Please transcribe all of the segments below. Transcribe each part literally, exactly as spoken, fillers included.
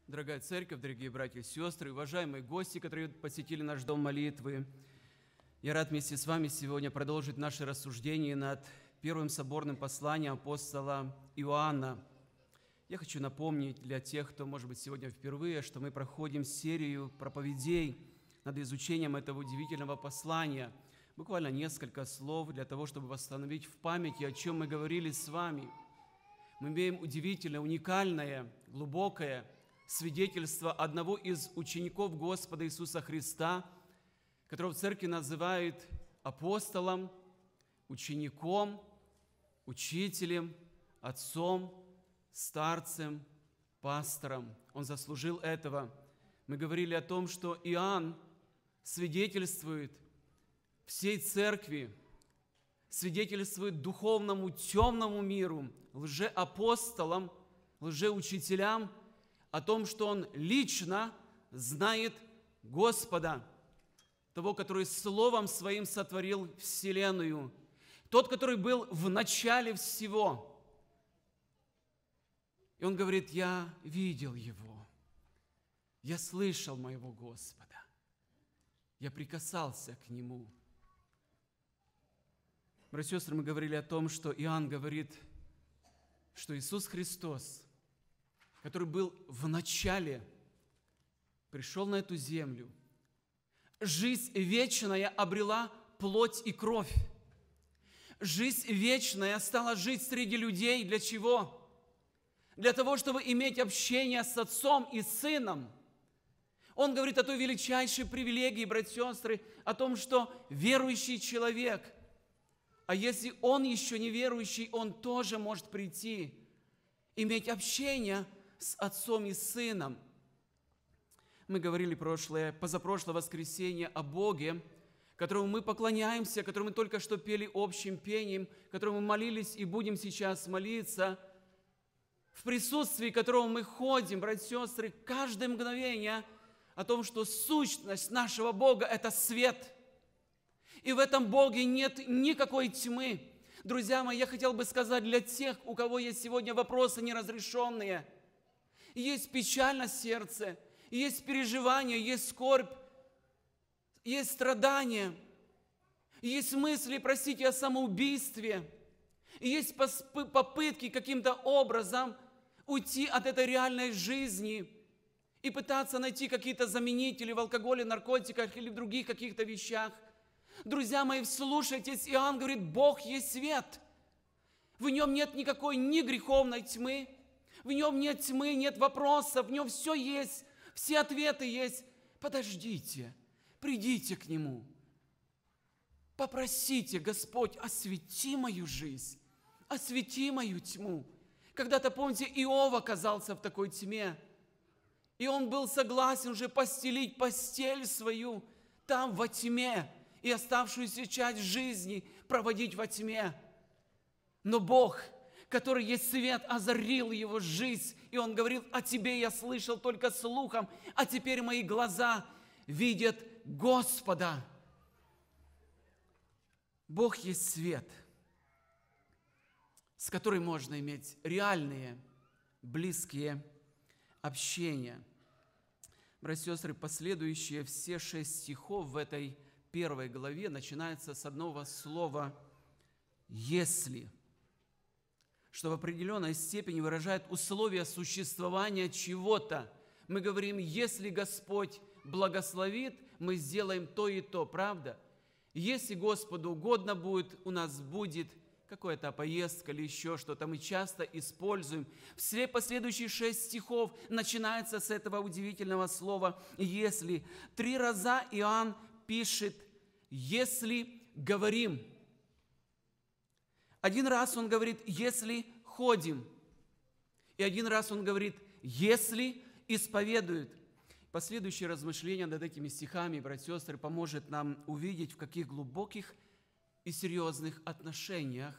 Дорогая церковь, дорогие братья и сестры, уважаемые гости, которые посетили наш дом молитвы, я рад вместе с вами сегодня продолжить наше рассуждение над первым соборным посланием апостола Иоанна. Я хочу напомнить для тех, кто, может быть, сегодня впервые, что мы проходим серию проповедей над изучением этого удивительного послания. Буквально несколько слов для того, чтобы восстановить в памяти, о чем мы говорили с вами. Мы имеем удивительное, уникальное, глубокое свидетельство одного из учеников Господа Иисуса Христа, которого в церкви называют апостолом, учеником, учителем, отцом, старцем, пастором. Он заслужил этого. Мы говорили о том, что Иоанн свидетельствует всей церкви, свидетельствует духовному темному миру, лжеапостолам, лжеучителям о том, что он лично знает Господа, того, который Словом Своим сотворил вселенную, тот, который был в начале всего. И он говорит: я видел Его, я слышал моего Господа, я прикасался к Нему. Братья и сестры, мы говорили о том, что Иоанн говорит, что Иисус Христос, который был в начале, пришел на эту землю. Жизнь вечная обрела плоть и кровь. Жизнь вечная стала жить среди людей. Для чего? Для того, чтобы иметь общение с Отцом и Сыном. Он говорит о той величайшей привилегии, братья и сестры, о том, что верующий человек, а если он еще не верующий, он тоже может прийти, иметь общение с Отцом и Сыном. Мы говорили прошлое, позапрошлое воскресенье о Боге, которому мы поклоняемся, которому мы только что пели общим пением, которому мы молились и будем сейчас молиться, в присутствии которого мы ходим, братья и сестры, каждое мгновение о том, что сущность нашего Бога – это свет. И в этом Боге нет никакой тьмы. Друзья мои, я хотел бы сказать для тех, у кого есть сегодня вопросы неразрешенные, есть печаль на сердце, есть переживания, есть скорбь, есть страдания, есть мысли, простите, о самоубийстве, есть попытки каким-то образом уйти от этой реальной жизни и пытаться найти какие-то заменители в алкоголе, наркотиках или в других каких-то вещах. Друзья мои, вслушайтесь, Иоанн говорит: Бог есть свет. В нем нет никакой ни греховной тьмы, в нем нет тьмы, нет вопросов, в нем все есть, все ответы есть. Подождите, придите к Нему. Попросите: Господь, освети мою жизнь, освети мою тьму. Когда-то, помните, Иов оказался в такой тьме, и он был согласен уже постелить постель свою там во тьме и оставшуюся часть жизни проводить во тьме. Но Бог, который есть свет, озарил его жизнь, и он говорил: о тебе я слышал только слухом, а теперь мои глаза видят Господа. Бог есть свет, с которым можно иметь реальные, близкие общения. Братья и сестры, последующие все шесть стихов в этой первой главе начинаются с одного слова «если», что в определенной степени выражает условия существования чего-то. Мы говорим: если Господь благословит, мы сделаем то и то, правда? Если Господу угодно будет, у нас будет какая-то поездка или еще что-то. Мы часто используем. Все последующие шесть стихов начинаются с этого удивительного слова «если». Три раза Иоанн пишет «если говорим». Один раз он говорит «если ходим». И один раз он говорит «если исповедуют». Последующее размышление над этими стихами, братья и сестры, поможет нам увидеть, в каких глубоких и серьезных отношениях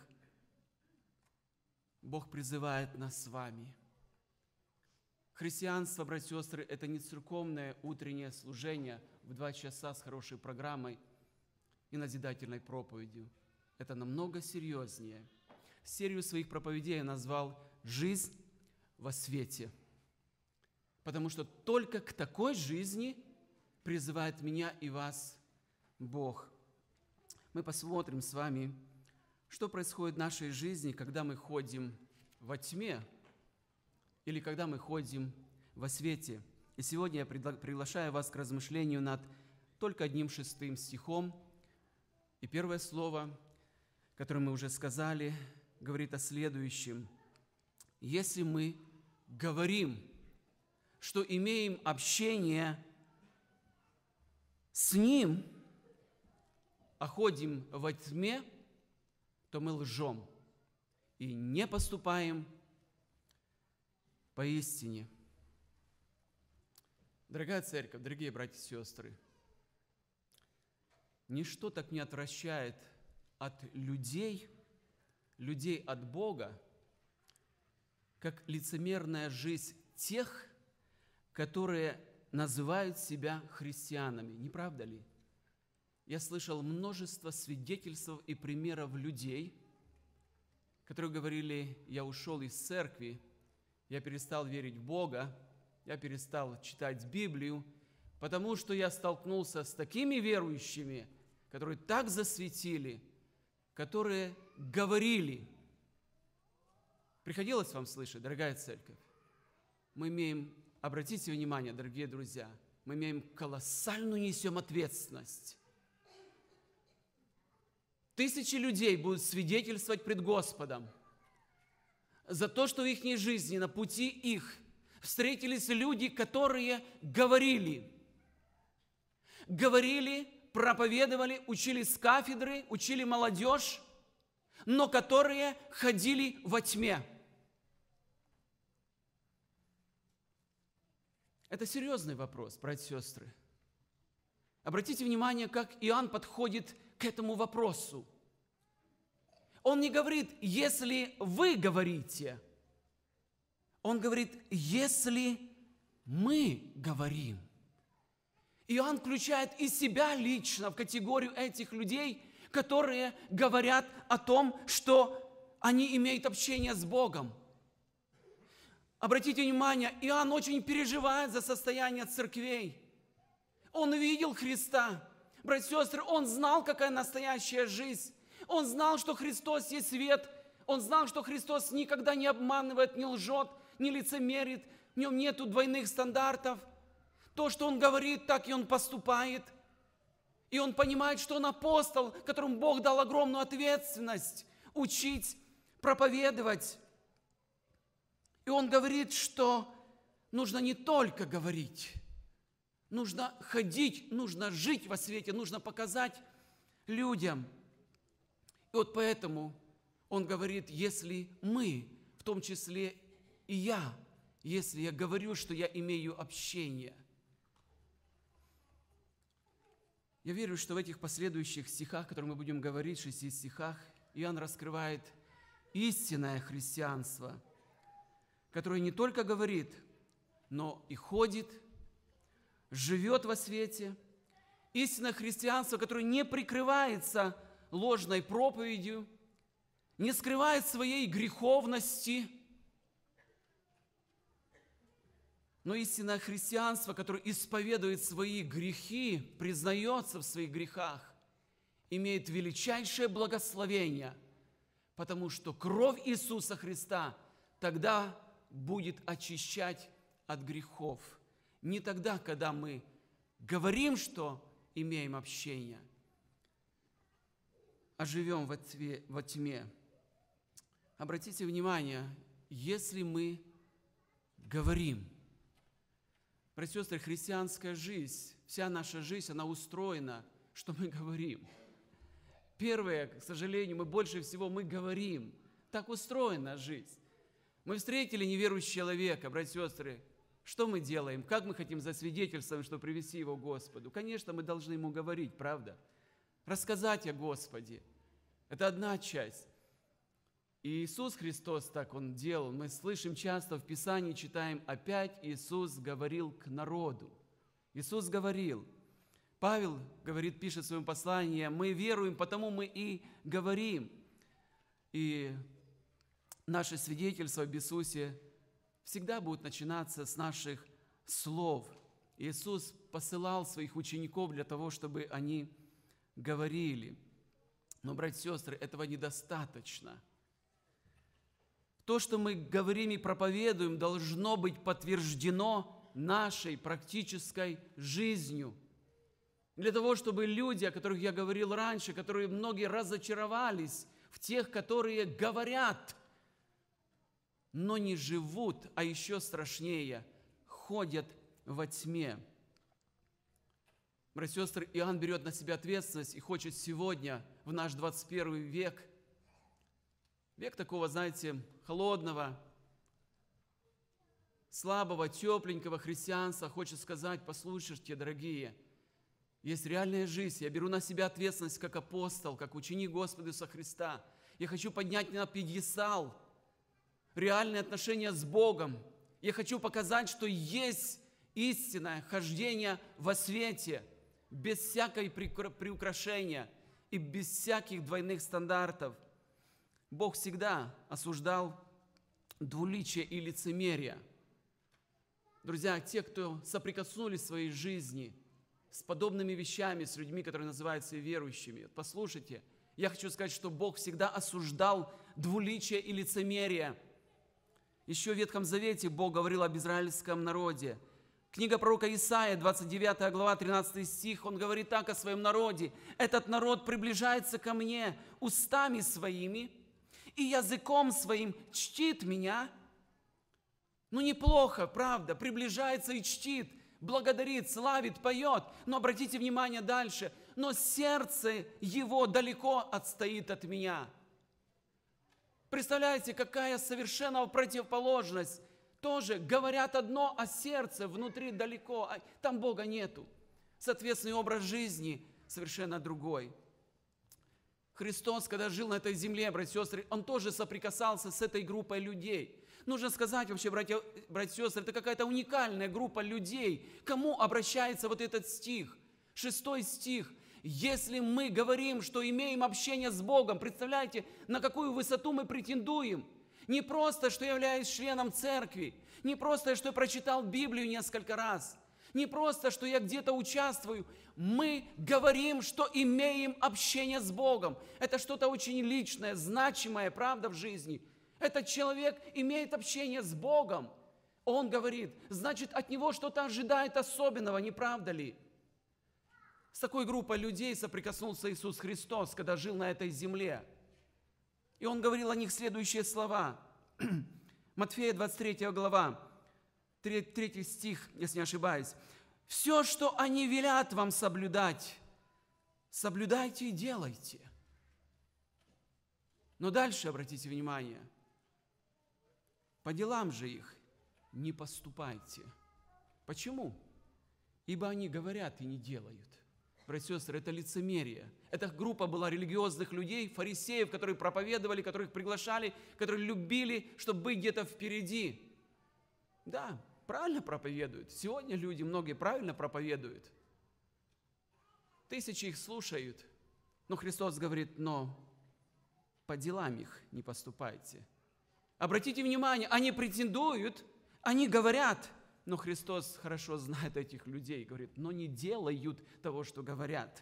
Бог призывает нас с вами. Христианство, братья и сестры, это не церковное утреннее служение в два часа с хорошей программой и назидательной проповедью. Это намного серьезнее. Серию своих проповедей я назвал «Жизнь во свете». потому что только к такой жизни призывает меня и вас Бог. Мы посмотрим с вами, что происходит в нашей жизни, когда мы ходим во тьме или когда мы ходим во свете. И сегодня я приглашаю вас к размышлению над только одним шестым стихом. И первое слово, которое мы уже сказали, говорит о следующем. Если мы говорим, что имеем общение с Ним, а ходим во тьме, то мы лжем и не поступаем поистине. Дорогая церковь, дорогие братья и сестры, ничто так не отвращает от людей, людей от Бога, как лицемерная жизнь тех, которые называют себя христианами. Не правда ли? Я слышал множество свидетельств и примеров людей, которые говорили: я ушел из церкви, я перестал верить в Бога, я перестал читать Библию, потому что я столкнулся с такими верующими, которые так засветили, которые говорили. Приходилось вам слышать, дорогая церковь? Мы имеем, обратите внимание, дорогие друзья, мы имеем колоссальную несем ответственность. Тысячи людей будут свидетельствовать пред Господом за то, что в их жизни, на пути их, встретились люди, которые говорили, говорили, проповедовали, учили с кафедры, учили молодежь, но которые ходили во тьме. Это серьезный вопрос, братья и сестры. Обратите внимание, как Иоанн подходит к этому вопросу. Он не говорит, если вы говорите. Он говорит, если мы говорим. Иоанн включает и себя лично в категорию этих людей, которые говорят о том, что они имеют общение с Богом. Обратите внимание, Иоанн очень переживает за состояние церквей. Он видел Христа. Братья и сестры, он знал, какая настоящая жизнь. Он знал, что Христос есть свет. Он знал, что Христос никогда не обманывает, не лжет, не лицемерит. В нем нету двойных стандартов. То, что он говорит, так и он поступает. И он понимает, что он апостол, которому Бог дал огромную ответственность учить, проповедовать. И он говорит, что нужно не только говорить, нужно ходить, нужно жить во свете, нужно показать людям. И вот поэтому он говорит, если мы, в том числе и я, если я говорю, что я имею общение. Я верю, что в этих последующих стихах, которые мы будем говорить, в шести стихах, Иоанн раскрывает истинное христианство, которое не только говорит, но и ходит, живет во свете. Истинное христианство, которое не прикрывается ложной проповедью, не скрывает своей греховности, но истинное христианство, которое исповедует свои грехи, признается в своих грехах, имеет величайшее благословение, потому что кровь Иисуса Христа тогда будет очищать от грехов. Не тогда, когда мы говорим, что имеем общение, а живем во тьме. Обратите внимание, если мы говорим, братья и сестры, христианская жизнь, вся наша жизнь, она устроена, что мы говорим. Первое, к сожалению, мы больше всего мы говорим. Так устроена жизнь. Мы встретили неверующего человека, братья и сестры, что мы делаем? Как мы хотим засвидетельствовать, чтобы привести его к Господу? Конечно, мы должны ему говорить, правда? Рассказать о Господе. Это одна часть. И Иисус Христос так Он делал. Мы слышим часто в Писании, читаем, опять Иисус говорил к народу. Иисус говорил. Павел говорит, пишет в своем послании, мы веруем, потому мы и говорим. И наше свидетельство об Иисусе всегда будет начинаться с наших слов. Иисус посылал своих учеников для того, чтобы они говорили. Но, братья и сестры, этого недостаточно. То, что мы говорим и проповедуем, должно быть подтверждено нашей практической жизнью. Для того, чтобы люди, о которых я говорил раньше, которые многие разочаровались в тех, которые говорят, но не живут, а еще страшнее, ходят во тьме. Братья и сестры, Иоанн берет на себя ответственность и хочет сегодня, в наш двадцать первый век, век такого, знаете, холодного, слабого, тепленького христианства, хочет сказать: послушайте, дорогие, есть реальная жизнь, я беру на себя ответственность как апостол, как ученик Господа Иисуса Христа. Я хочу поднять на пьедестал реальные отношения с Богом. Я хочу показать, что есть истинное хождение во свете, без всякой приукрашения и без всяких двойных стандартов. Бог всегда осуждал двуличие и лицемерие. Друзья, те, кто соприкоснулись в своей жизни с подобными вещами, с людьми, которые называются верующими, послушайте, я хочу сказать, что Бог всегда осуждал двуличие и лицемерие. Еще в Ветхом Завете Бог говорил об израильском народе. Книга пророка Исаия, двадцать девятая глава, тринадцатый стих, он говорит так о своем народе: «Этот народ приближается ко мне устами своими и языком своим чтит меня». Ну, неплохо, правда, приближается и чтит, благодарит, славит, поет. Но обратите внимание дальше. «Но сердце его далеко отстоит от меня». Представляете, какая совершенно противоположность. Тоже говорят одно, а сердце внутри далеко, а там Бога нету. Соответственный образ жизни совершенно другой. Христос, когда жил на этой земле, братья и сестры, Он тоже соприкасался с этой группой людей. Нужно сказать вообще, братья, братья и сестры, это какая-то уникальная группа людей. Кому обращается вот этот стих? Шестой стих. Если мы говорим, что имеем общение с Богом, представляете, на какую высоту мы претендуем? Не просто, что я являюсь членом церкви, не просто, что я прочитал Библию несколько раз, не просто, что я где-то участвую. Мы говорим, что имеем общение с Богом. Это что-то очень личное, значимое, правда, в жизни. Этот человек имеет общение с Богом. Он говорит, значит, от него что-то ожидает особенного, не правда ли? С такой группой людей соприкоснулся Иисус Христос, когда жил на этой земле. И Он говорил о них следующие слова. Матфея двадцать третья глава, третий стих, если не ошибаюсь. «Все, что они велят вам соблюдать, соблюдайте и делайте». Но дальше, обратите внимание, по делам же их не поступайте. Почему? Ибо они говорят и не делают. Братья и сестры, это лицемерие. Эта группа была религиозных людей, фарисеев, которые проповедовали, которых приглашали, которые любили, чтобы быть где-то впереди. Да, правильно проповедуют. Сегодня люди, многие правильно проповедуют. Тысячи их слушают. Но Христос говорит, но по делам их не поступайте. Обратите внимание, они претендуют, они говорят, но Христос хорошо знает этих людей, говорит, но не делают того, что говорят.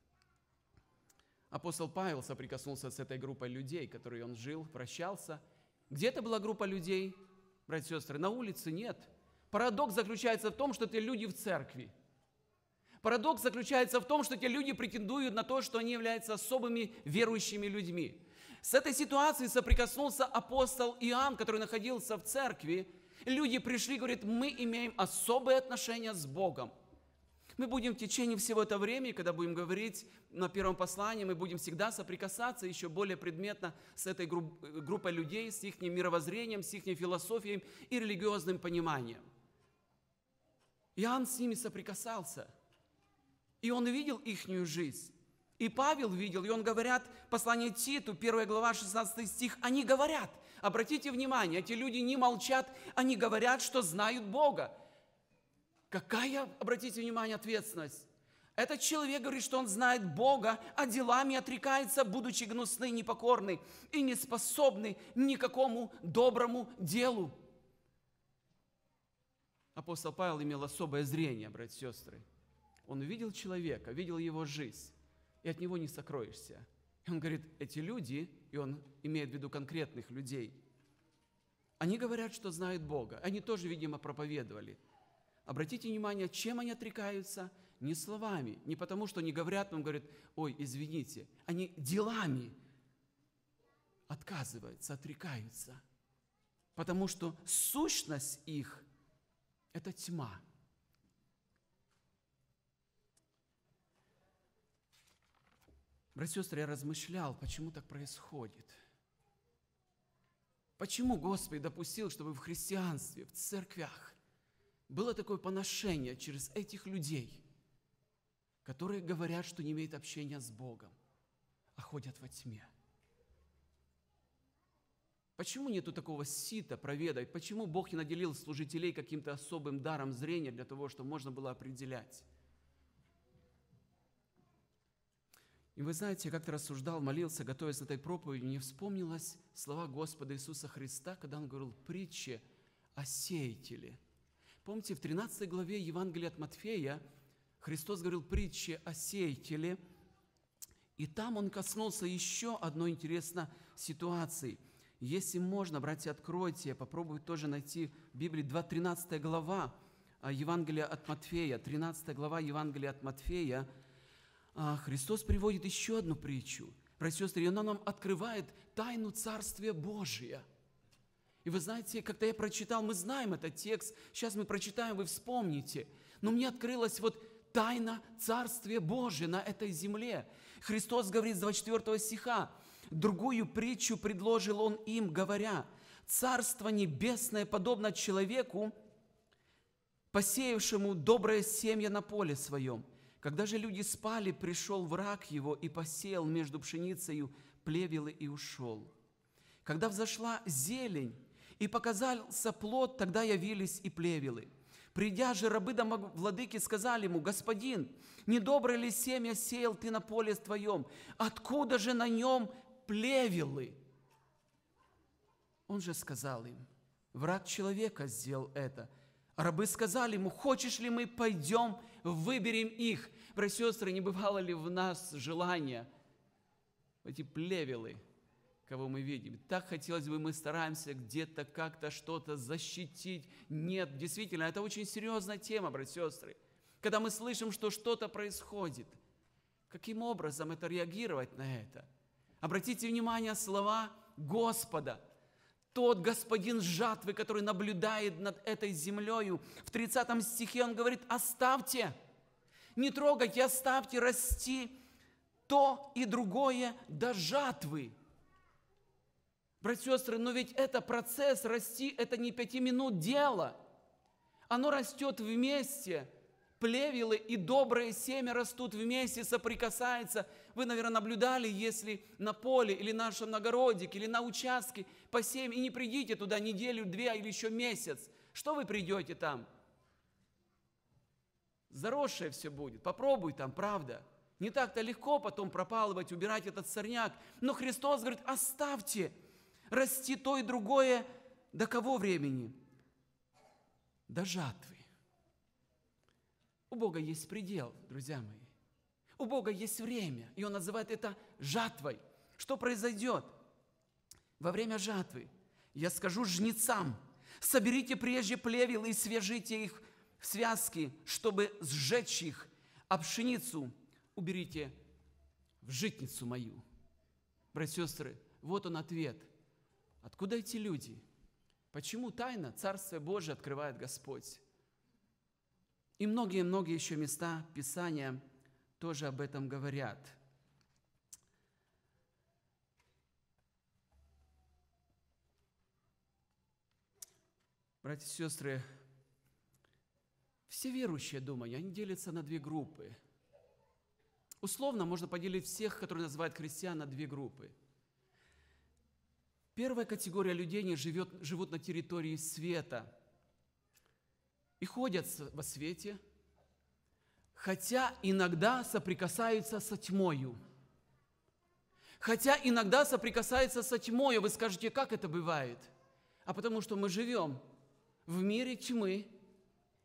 Апостол Павел соприкоснулся с этой группой людей, которой он жил, прощался. Где-то была группа людей, братья и сестры, на улице нет. Парадокс заключается в том, что это люди в церкви. Парадокс заключается в том, что эти люди претендуют на то, что они являются особыми верующими людьми. С этой ситуацией соприкоснулся апостол Иоанн, который находился в церкви. Люди пришли и говорят, мы имеем особые отношения с Богом. Мы будем в течение всего этого времени, когда будем говорить на первом послании, мы будем всегда соприкасаться еще более предметно с этой группой людей, с их мировоззрением, с их философией и религиозным пониманием. Иоанн с ними соприкасался, и он видел ихнюю жизнь. И Павел видел, и он говорят, послание Титу, первая глава, шестнадцатый стих, они говорят, обратите внимание, эти люди не молчат, они говорят, что знают Бога. Какая, обратите внимание, ответственность? Этот человек говорит, что он знает Бога, а делами отрекается, будучи гнусный, непокорный и неспособный ни к какому доброму делу. Апостол Павел имел особое зрение, братья и сестры. Он видел человека, видел его жизнь, и от него не сокроешься. И он говорит, эти люди, и он имеет в виду конкретных людей, они говорят, что знают Бога. Они тоже, видимо, проповедовали. Обратите внимание, чем они отрекаются? Не словами, не потому, что они говорят, но он говорит, ой, извините. Они делами отказываются, отрекаются. Потому что сущность их – это тьма. Братья и сестры, я размышлял, почему так происходит. Почему Господь допустил, чтобы в христианстве, в церквях было такое поношение через этих людей, которые говорят, что не имеют общения с Богом, а ходят во тьме? Почему нету такого сита проведать? Почему Бог не наделил служителей каким-то особым даром зрения для того, чтобы можно было определять? И вы знаете, я как-то рассуждал, молился, готовясь к этой проповеди, мне вспомнилось слова Господа Иисуса Христа, когда Он говорил притчи о сеятеле. Помните, в тринадцатой главе Евангелия от Матфея Христос говорил притчи о сеятеле, и там Он коснулся еще одной интересной ситуации. Если можно, братья, откройте, попробуйте тоже найти в Библии тринадцатая глава Евангелия от Матфея, тринадцатая глава Евангелия от Матфея, Христос приводит еще одну притчу. Братья и сестры, и она нам открывает тайну Царствия Божия. И вы знаете, когда я прочитал, мы знаем этот текст, сейчас мы прочитаем, вы вспомните, но мне открылась вот тайна Царствия Божия на этой земле. Христос говорит с двадцать четвёртого стиха, другую притчу предложил Он им, говоря, «Царство небесное подобно человеку, посеявшему доброе семя на поле своем. Когда же люди спали, пришел враг его и посеял между пшеницею плевелы и ушел. Когда взошла зелень и показался плод, тогда явились и плевелы. Придя же, рабы домовладыки сказали ему, господин, недоброе ли семя сеял ты на поле твоем? Откуда же на нем плевелы?» Он же сказал им, враг человека сделал это. А рабы сказали ему, хочешь ли мы пойдем, выберем их? Братья и сестры, не бывало ли в нас желания, эти плевелы, кого мы видим? Так хотелось бы, мы стараемся где-то как-то что-то защитить. Нет, действительно, это очень серьезная тема, братья и сестры. Когда мы слышим, что что-то происходит, каким образом это реагировать на это? Обратите внимание, слова Господа. Тот господин жатвы, который наблюдает над этой землею, в тридцатом стихе он говорит, оставьте, не трогайте, оставьте расти то и другое до жатвы. Братья и сестры, но ведь это процесс расти, это не пяти минут дело. Оно растет вместе. Плевелы и доброе семя растут вместе, соприкасаются. Вы, наверное, наблюдали, если на поле или на нашем огородике, или на участке посеем, и не придите туда неделю, две или еще месяц. Что вы придете там? Заросшее все будет. Попробуй там, правда. Не так-то легко потом пропалывать, убирать этот сорняк. Но Христос говорит, оставьте, расти то и другое. До кого времени? До жатвы. У Бога есть предел, друзья мои. У Бога есть время, и Он называет это жатвой. Что произойдет? Во время жатвы я скажу жнецам, соберите прежде плевелы и свяжите их в связки, чтобы сжечь их, а пшеницу уберите в житницу мою. Братья и сестры, вот он ответ. Откуда эти люди? Почему тайна Царствия Божия открывает Господь? И многие-многие еще места Писания тоже об этом говорят. Братья и сестры, все верующие, думаю, они делятся на две группы. Условно можно поделить всех, которые называют христиан, на две группы. Первая категория людей не живет, живут на территории света и ходят во свете, хотя иногда соприкасаются со тьмою. Хотя иногда соприкасаются со тьмою. Вы скажете, как это бывает? А потому что мы живем в мире тьмы,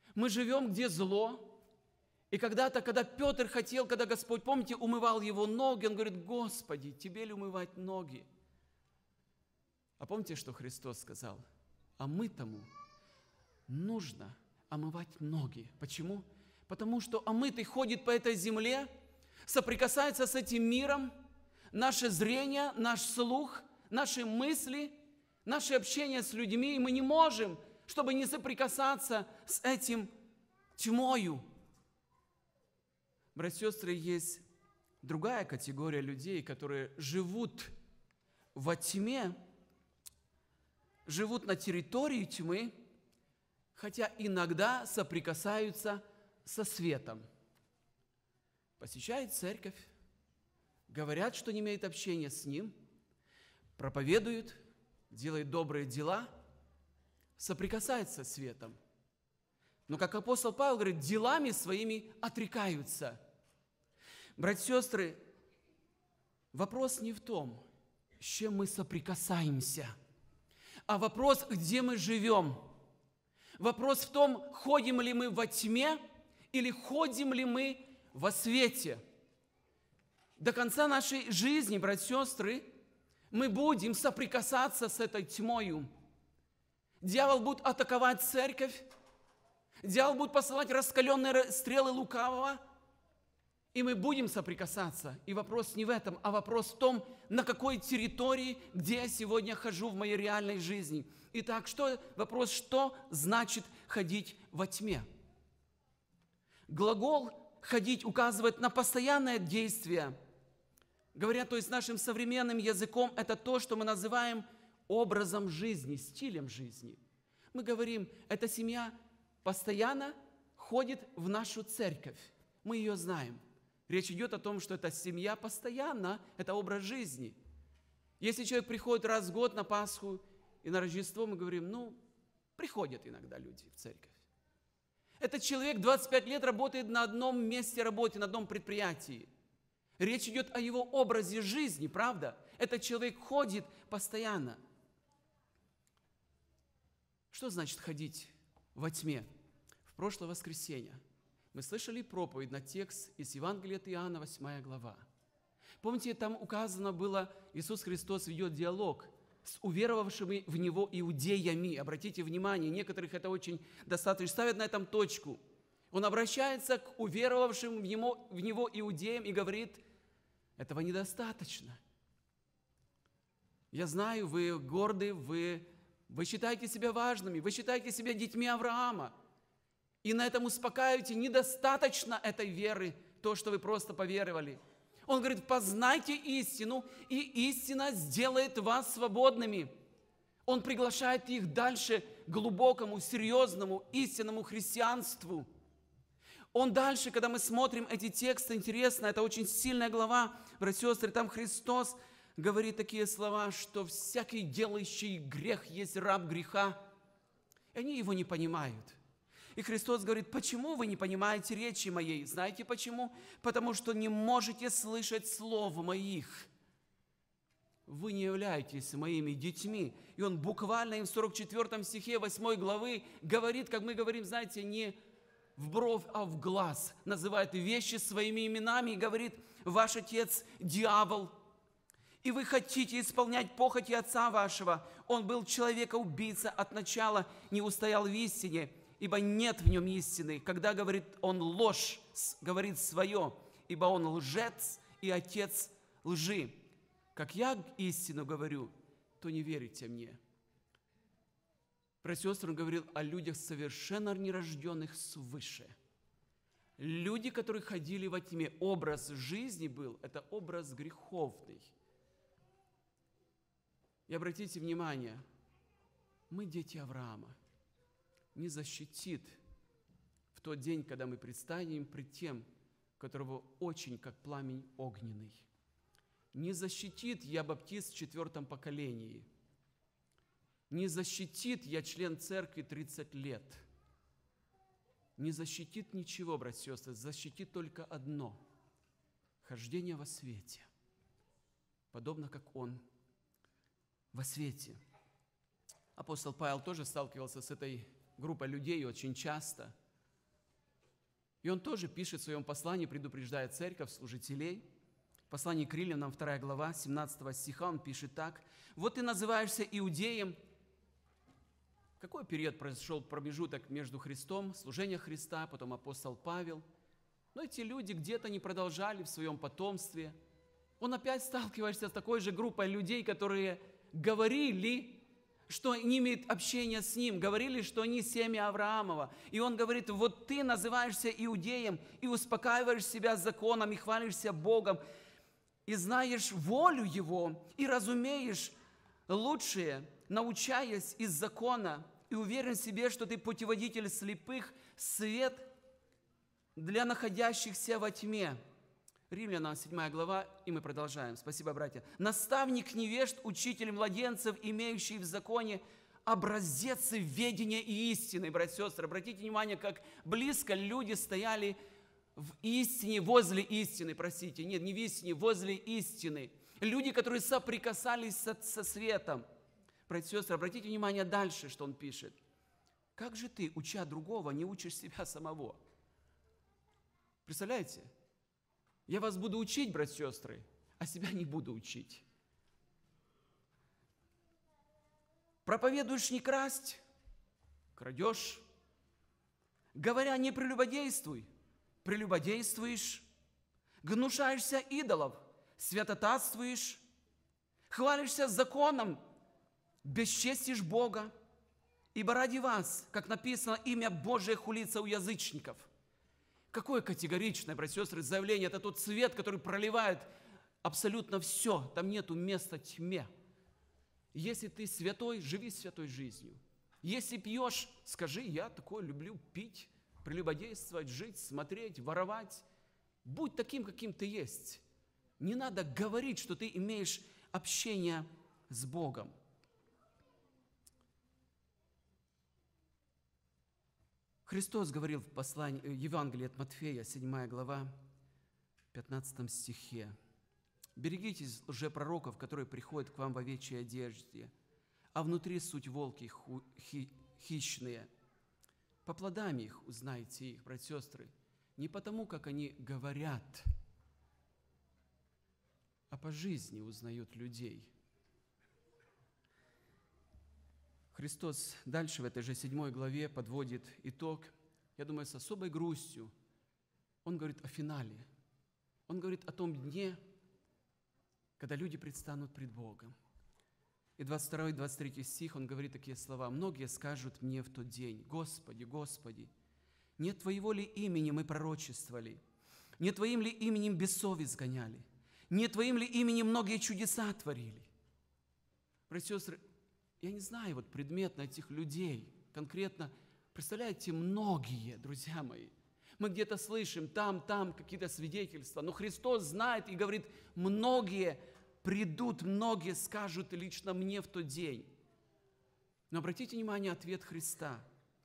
Мы живем, где зло. И когда-то, когда Петр хотел, когда Господь, помните, умывал его ноги, он говорит: Господи, тебе ли умывать ноги? А помните, что Христос сказал? А мы тому нужно омывать ноги. Почему? Потому что омытый ходит по этой земле, соприкасается с этим миром, наше зрение, наш слух, наши мысли, наше общение с людьми, и мы не можем, чтобы не соприкасаться с этим тьмою. Братья и сестры, есть другая категория людей, которые живут во тьме, живут на территории тьмы, хотя иногда соприкасаются со светом. Посещают церковь, говорят, что не имеют общения с Ним, проповедуют, делают добрые дела, соприкасаются со светом. Но, как апостол Павел говорит, делами своими отрекаются. Братья и сестры, вопрос не в том, с чем мы соприкасаемся, а вопрос, где мы живем. Вопрос в том, ходим ли мы во тьме или ходим ли мы во свете. До конца нашей жизни, братья и сестры, мы будем соприкасаться с этой тьмою. Дьявол будет атаковать церковь, дьявол будет посылать раскаленные стрелы лукавого, и мы будем соприкасаться. И вопрос не в этом, а вопрос в том, на какой территории, где я сегодня хожу в моей реальной жизни. Итак, что, вопрос, что значит ходить во тьме? Глагол «ходить» указывает на постоянное действие. Говоря, то есть нашим современным языком, это то, что мы называем образом жизни, стилем жизни. Мы говорим, эта семья постоянно ходит в нашу церковь. Мы ее знаем. Речь идет о том, что эта семья постоянно, это образ жизни. Если человек приходит раз в год на Пасху и на Рождество, мы говорим, ну, приходят иногда люди в церковь. Этот человек двадцать пять лет работает на одном месте работы, на одном предприятии. Речь идет о его образе жизни, правда? Этот человек ходит постоянно. Что значит ходить во тьме? В прошлое воскресенье мы слышали проповедь на текст из Евангелия от Иоанна, восьмая глава. Помните, там указано было, Иисус Христос ведет диалог с уверовавшими в Него иудеями. Обратите внимание, некоторых это очень достаточно, ставят на этом точку. Он обращается к уверовавшим в Него, в него иудеям и говорит, этого недостаточно. Я знаю, вы горды, вы, вы считаете себя важными, вы считаете себя детьми Авраама. И на этом успокаиваете, недостаточно этой веры, то, что вы просто поверовали. Он говорит, познайте истину, и истина сделает вас свободными. Он приглашает их дальше к глубокому, серьезному, истинному христианству. Он дальше, когда мы смотрим эти тексты, интересно, это очень сильная глава, братья и сестры, там Христос говорит такие слова, что всякий делающий грех есть раб греха. И они его не понимают. И Христос говорит, почему вы не понимаете речи моей? Знаете почему? Потому что не можете слышать слов моих. Вы не являетесь моими детьми. И он буквально им в сорок четвёртом стихе восьмой главы говорит, как мы говорим, знаете, не в бровь, а в глаз. Называет вещи своими именами и говорит, ваш отец дьявол. И вы хотите исполнять похоти отца вашего. Он был человека-убийца от начала, не устоял в истине, ибо нет в нем истины. Когда говорит он ложь, говорит свое, ибо он лжец и отец лжи. Как я истину говорю, то не верите мне. Братья и сестры, он говорил о людях совершенно нерожденных свыше. Люди, которые ходили во тьме. Образ жизни был, это образ греховный. И обратите внимание, мы дети Авраама. Не защитит в тот день, когда мы предстанем пред тем, которого очень как пламень огненный. Не защитит я баптист в четвертом поколении. Не защитит я член церкви тридцать лет. Не защитит ничего, братья и сестры, защитит только одно – хождение во свете, подобно как он во свете. Апостол Павел тоже сталкивался с этой группой людей очень часто. И он тоже пишет в своем послании, предупреждая церковь, служителей. В послании к Римлянам, вторая глава, семнадцатого стиха, он пишет так. «Вот ты называешься иудеем». Какой период произошел промежуток между Христом, служение Христа, потом апостол Павел? Но эти люди где-то не продолжали в своем потомстве. Он опять сталкивается с такой же группой людей, которые говорили, что не имеют общения с ним, говорили, что они семя Авраамова. И он говорит, вот ты называешься иудеем и успокаиваешь себя законом, и хвалишься Богом, и знаешь волю Его, и разумеешь лучшее, научаясь из закона, и уверен в себе, что ты путеводитель слепых, свет для находящихся во тьме. Римлянам, седьмая глава, и мы продолжаем. Спасибо, братья. «Наставник невежд, учитель младенцев, имеющий в законе образец ведения и истины». Братья и сестры, обратите внимание, как близко люди стояли в истине, возле истины, простите, нет, не в истине, возле истины. Люди, которые соприкасались со, со светом. Братья и сестры, обратите внимание дальше, что он пишет. Как же ты, уча другого, не учишь себя самого? Представляете? Я вас буду учить, братья и сестры, а себя не буду учить. Проповедуешь не красть, крадешь. Говоря, не прелюбодействуй, прелюбодействуешь. Гнушаешься идолов, святотатствуешь. Хвалишься законом, бесчестишь Бога. Ибо ради вас, как написано, имя Божие хулится у язычников. Какое категоричное, братья и сестры, заявление. Это тот свет, который проливает абсолютно все. Там нету места тьме. Если ты святой, живи святой жизнью. Если пьешь, скажи, я такое люблю пить, прелюбодействовать, жить, смотреть, воровать. Будь таким, каким ты есть. Не надо говорить, что ты имеешь общение с Богом. Христос говорил в послании, в Евангелии от Матфея, седьмая глава, пятнадцатом стихе. «Берегитесь лжепророков, которые приходят к вам в овечьей одежде, а внутри суть волки хищные. По плодам их узнаете их, братья и сестры, не потому, как они говорят, а по жизни узнают людей». Христос дальше в этой же седьмой главе подводит итог, я думаю, с особой грустью. Он говорит о финале. Он говорит о том дне, когда люди предстанут пред Богом. И двадцать второй двадцать третий стих, он говорит такие слова. «Многие скажут мне в тот день, Господи, Господи, не Твоего ли имени мы пророчествовали? Не Твоим ли именем бесов изгоняли? Не Твоим ли именем многие чудеса творили?» Братья и сестры, я не знаю вот предметно этих людей, конкретно, представляете, многие, друзья мои, мы где-то слышим там, там какие-то свидетельства, но Христос знает и говорит, многие придут, многие скажут лично мне в тот день. Но обратите внимание, ответ Христа.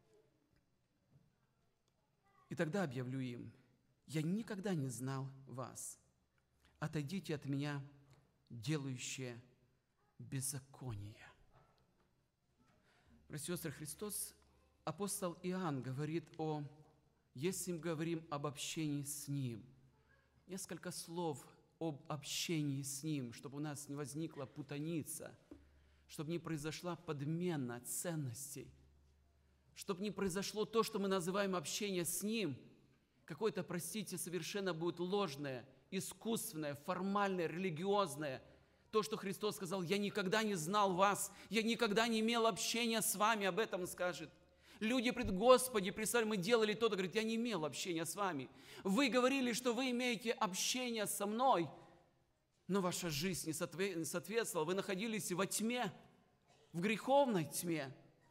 «И тогда объявлю им, я никогда не знал вас. Отойдите от меня, делающие беззаконие». Братья и сестры, Христос, апостол Иоанн говорит о, если мы говорим об общении с Ним, несколько слов об общении с Ним, чтобы у нас не возникла путаница, чтобы не произошла подмена ценностей, чтобы не произошло то, что мы называем общение с Ним, какое-то, простите, совершенно будет ложное, искусственное, формальное, религиозное. То, что Христос сказал, я никогда не знал вас, я никогда не имел общения с вами, об этом скажет. Люди пред Господи, представляете, мы делали то-то, говорит, я не имел общения с вами. Вы говорили, что вы имеете общение со мной, но ваша жизнь не соответствовала, вы находились во тьме, в греховной тьме.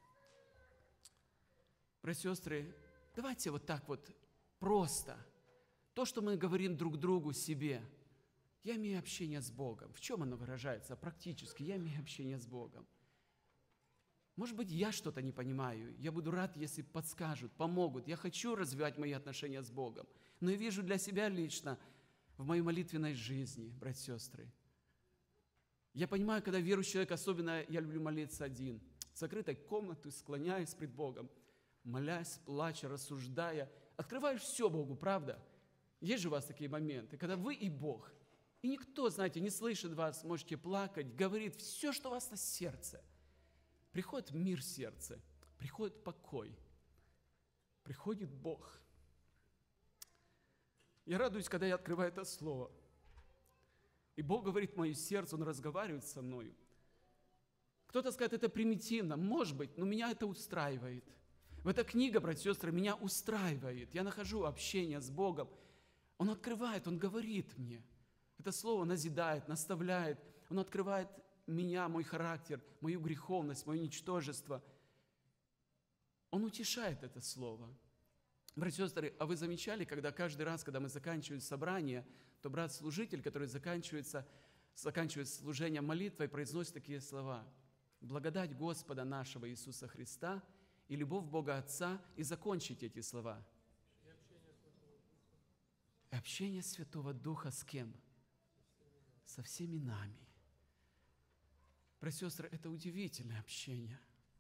Братья и сестры, давайте вот так вот просто. То, что мы говорим друг другу, себе, я имею общение с Богом. В чем оно выражается? Практически, я имею общение с Богом. Может быть, я что-то не понимаю. Я буду рад, если подскажут, помогут. Я хочу развивать мои отношения с Богом. Но я вижу для себя лично в моей молитвенной жизни, братья и сестры. Я понимаю, когда верующий человек, особенно я люблю молиться один, в закрытой комнате, склоняясь пред Богом, молясь, плача, рассуждая Открываешь все Богу, правда? Есть же у вас такие моменты, когда вы и Бог. И никто, знаете, не слышит вас, можете плакать, говорит все, что у вас на сердце. Приходит мир в сердце, приходит покой, приходит Бог. Я радуюсь, когда я открываю это слово. И Бог говорит в мое сердце, Он разговаривает со мною. Кто-то скажет, это примитивно, может быть, но меня это устраивает. В эта книга, братья и сестры, меня устраивает. Я нахожу общение с Богом. Он открывает, Он говорит мне. Это слово назидает, наставляет. Он открывает меня, мой характер, мою греховность, мое ничтожество. Он утешает это слово. Братья и сестры, а вы замечали, когда каждый раз, когда мы заканчиваем собрание, то брат-служитель, который заканчивается, заканчивает служение молитвой, произносит такие слова. Благодать Господа нашего Иисуса Христа и любовь Бога Отца, и закончить эти слова. И общение Святого Духа с кем? Со всеми нами. Братья и сестры, это удивительное общение.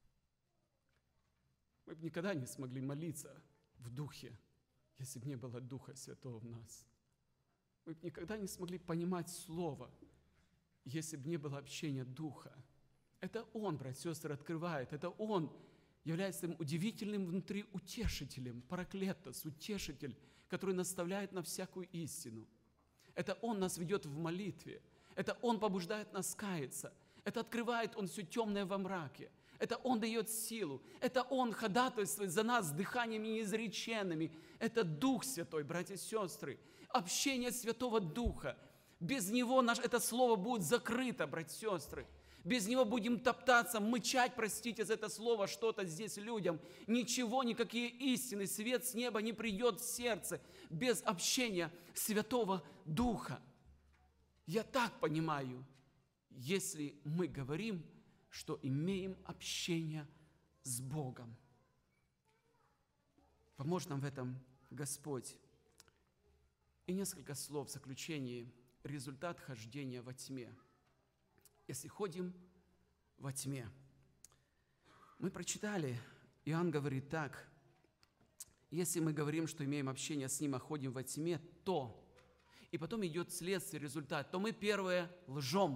Мы бы никогда не смогли молиться в Духе, если бы не было Духа Святого в нас. Мы бы никогда не смогли понимать Слово, если бы не было общения Духа. Это Он, братья и сестры, открывает, это Он является им удивительным внутри утешителем, параклетос, утешитель, который наставляет на всякую истину. Это Он нас ведет в молитве, это Он побуждает нас каяться, это открывает Он все темное во мраке, это Он дает силу, это Он ходатайствует за нас с дыханиями неизреченными, это Дух Святой, братья и сестры, общение Святого Духа. Без Него наш, это слово будет закрыто, братья и сестры. Без Него будем топтаться, мычать, простите за это слово, что-то здесь людям. Ничего, никакие истины, свет с неба не придет в сердце без общения Святого Духа. Я так понимаю, если мы говорим, что имеем общение с Богом. Поможет нам в этом Господь. И несколько слов в заключении. Результат хождения во тьме. Если ходим во тьме. Мы прочитали, Иоанн говорит так, если мы говорим, что имеем общение с Ним, а ходим во тьме, то, и потом идет следствие, результат, то мы первое лжем.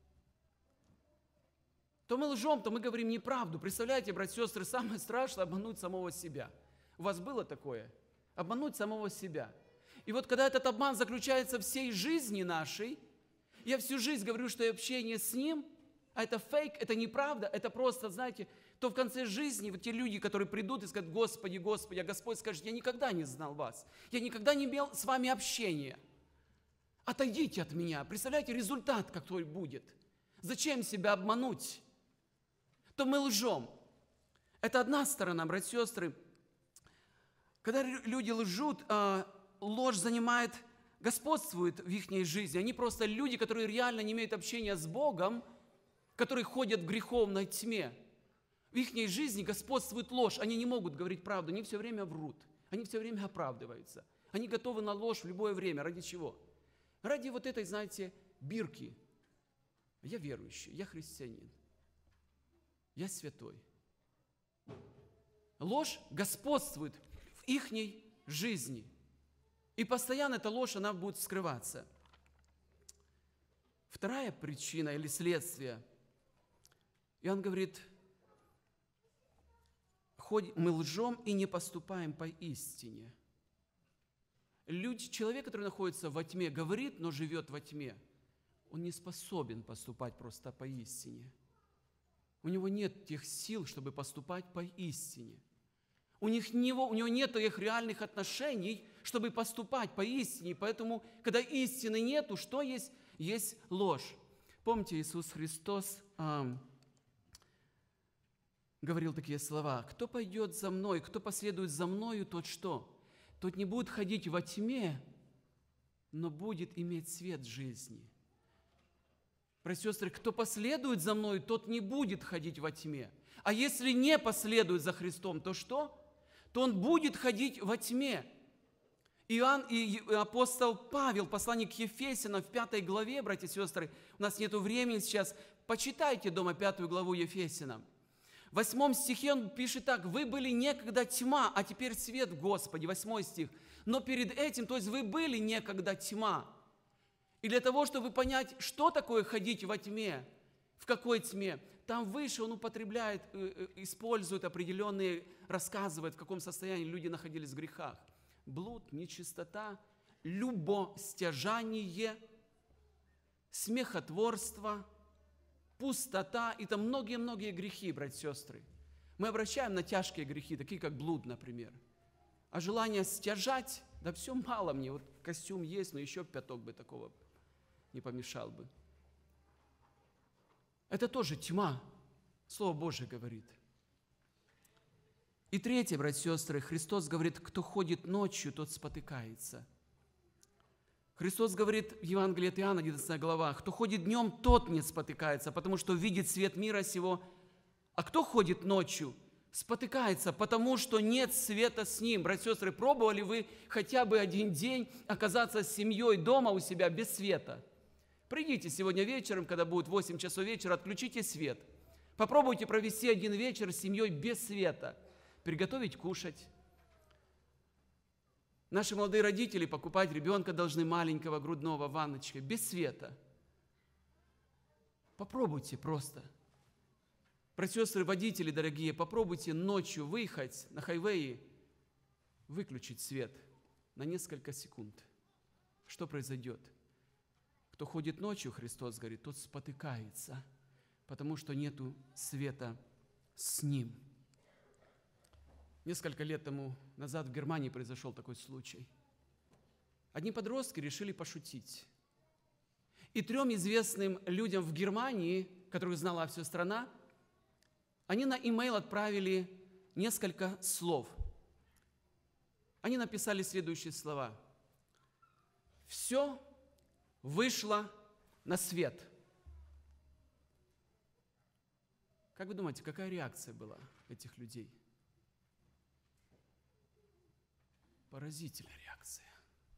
То мы лжем, то мы говорим неправду. Представляете, братья и сестры, самое страшное – обмануть самого себя. У вас было такое? Обмануть самого себя. И вот когда этот обман заключается в всей жизни нашей, я всю жизнь говорю, что общение с Ним, а это фейк, это неправда, это просто, знаете, то в конце жизни вот те люди, которые придут и скажут, Господи, Господи, а Господь скажет, я никогда не знал вас, я никогда не имел с вами общения. Отойдите от меня. Представляете, результат какой будет. Зачем себя обмануть? То мы лжем. Это одна сторона, братья и сестры. Когда люди лжут, ложь занимает, господствует в их жизни. Они просто люди, которые реально не имеют общения с Богом, которые ходят в греховной тьме. В их жизни господствует ложь. Они не могут говорить правду, они все время врут. Они все время оправдываются. Они готовы на ложь в любое время. Ради чего? Ради вот этой, знаете, бирки. Я верующий, я христианин. Я святой. Ложь господствует в их жизни. И постоянно эта ложь, она будет скрываться. Вторая причина или следствие. Иоанн говорит, мы лжем и не поступаем по истине. Люди, человек, который находится во тьме, говорит, но живет во тьме, он не способен поступать просто по истине. У него нет тех сил, чтобы поступать по истине. У, них не, у него нет их реальных отношений, чтобы поступать по истине. Поэтому, когда истины нету, что есть? Есть ложь. Помните, Иисус Христос э, говорил такие слова. Кто пойдет за мной, кто последует за мною, тот что? Тот не будет ходить во тьме, но будет иметь свет жизни. Братья и сестры, кто последует за мной, тот не будет ходить во тьме. А если не последует за Христом, то что? То он будет ходить во тьме. Иоанн и апостол Павел, послание к Ефесянам в пятой главе, братья и сестры, у нас нет времени сейчас, почитайте дома пятую главу Ефесянам. В восьмом стихе он пишет так: «Вы были некогда тьма, а теперь свет в Господе». Восьмой стих. Но перед этим, то есть вы были некогда тьма. И для того, чтобы понять, что такое ходить во тьме, в какой тьме, там выше он употребляет, использует определенные, рассказывает, в каком состоянии люди находились в грехах. Блуд, нечистота, любостяжание, смехотворство, пустота и там многие-многие грехи, братья и сестры. Мы обращаем на тяжкие грехи, такие как блуд, например. А желание стяжать, да все мало мне, вот костюм есть, но еще пяток бы такого не помешал бы. Это тоже тьма, Слово Божие говорит. И третье, братья и сестры, Христос говорит: кто ходит ночью, тот спотыкается. Христос говорит в Евангелии от Иоанна, одиннадцатая глава: кто ходит днем, тот не спотыкается, потому что видит свет мира сего. А кто ходит ночью, спотыкается, потому что нет света с ним. Братья и сестры, пробовали вы хотя бы один день оказаться с семьей дома у себя без света? Придите сегодня вечером, когда будет восемь часов вечера, отключите свет. Попробуйте провести один вечер с семьей без света. Приготовить кушать. Наши молодые родители покупать ребенка должны маленького, грудного, ванночкой, без света. Попробуйте просто. Братья и сестры, водители дорогие, попробуйте ночью выехать на хайвее, выключить свет на несколько секунд. Что произойдет? Кто ходит ночью, Христос говорит, тот спотыкается, потому что нету света с ним. Несколько лет тому назад в Германии произошел такой случай. Одни подростки решили пошутить. И трем известным людям в Германии, которых знала вся страна, они на имейл отправили несколько слов. Они написали следующие слова. «Все вышло на свет». Как вы думаете, какая реакция была этих людей? Поразительная реакция.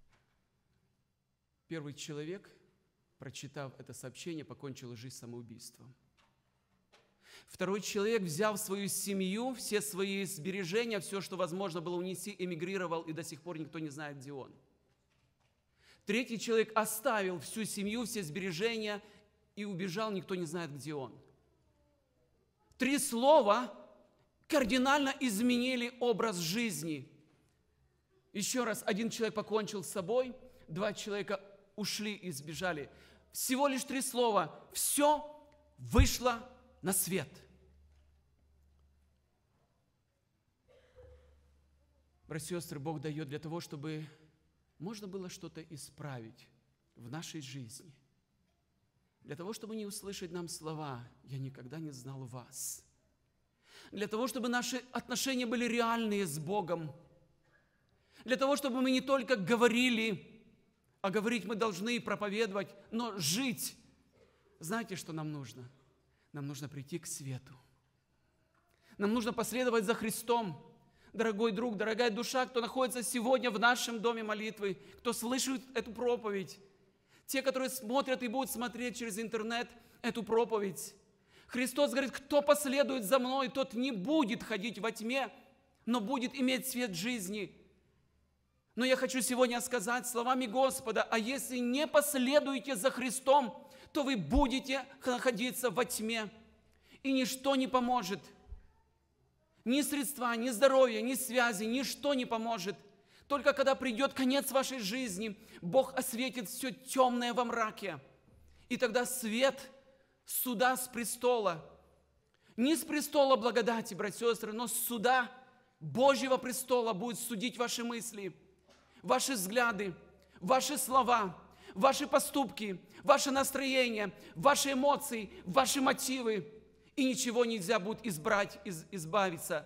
Первый человек, прочитав это сообщение, покончил жизнь самоубийством. Второй человек, взяв свою семью, все свои сбережения, все, что возможно было унести, эмигрировал, и до сих пор никто не знает, где он. Третий человек оставил всю семью, все сбережения и убежал, никто не знает, где он. Три слова кардинально изменили образ жизни. Еще раз, один человек покончил с собой, два человека ушли и сбежали. Всего лишь три слова. Все вышло на свет. Братья и сестры, Бог дает для того, чтобы можно было что-то исправить в нашей жизни. Для того, чтобы не услышать нам слова «Я никогда не знал вас». Для того, чтобы наши отношения были реальные с Богом. Для того, чтобы мы не только говорили, а говорить мы должны и проповедовать, но жить. Знаете, что нам нужно? Нам нужно прийти к свету. Нам нужно последовать за Христом. Дорогой друг, дорогая душа, кто находится сегодня в нашем доме молитвы, кто слышит эту проповедь, те, которые смотрят и будут смотреть через интернет эту проповедь. Христос говорит, кто последует за мной, тот не будет ходить во тьме, но будет иметь свет жизни. Но я хочу сегодня сказать словами Господа, а если не последуете за Христом, то вы будете находиться во тьме, и ничто не поможет. Ни средства, ни здоровье, ни связи, ничто не поможет. Только когда придет конец вашей жизни, Бог осветит все темное во мраке. И тогда свет суда с престола, не с престола благодати, братья и сестры, но с суда Божьего престола будет судить ваши мысли, ваши взгляды, ваши слова, ваши поступки, ваше настроение, ваши эмоции, ваши мотивы. И ничего нельзя будет избрать, из, избавиться.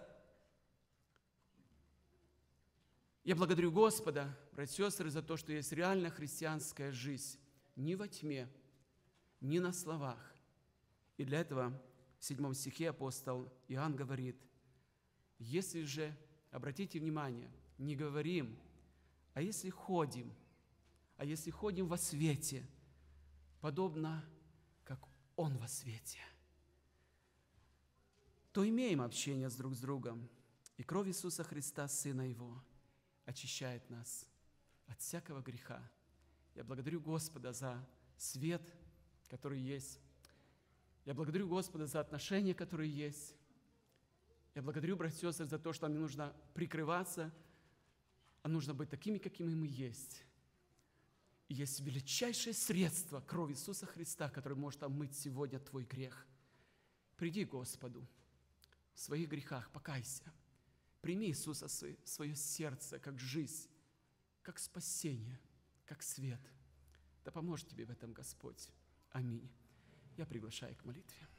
Я благодарю Господа, братья и сестры, за то, что есть реальная христианская жизнь. Ни во тьме, ни на словах. И для этого в седьмом стихе апостол Иоанн говорит, если же, обратите внимание, не говорим, а если ходим, а если ходим во свете, подобно, как Он во свете. то имеем общение с друг с другом. И кровь Иисуса Христа, Сына Его, очищает нас от всякого греха. Я благодарю Господа за свет, который есть. Я благодарю Господа за отношения, которые есть. Я благодарю, братья и сестры, за то, что нам не нужно прикрываться, а нужно быть такими, какими мы есть. И есть величайшее средство, кровь Иисуса Христа, которое может омыть сегодня твой грех. Приди к Господу в своих грехах, покайся. Прими Иисуса в свое сердце, как жизнь, как спасение, как свет. Да поможет тебе в этом Господь. Аминь. Я приглашаю к молитве.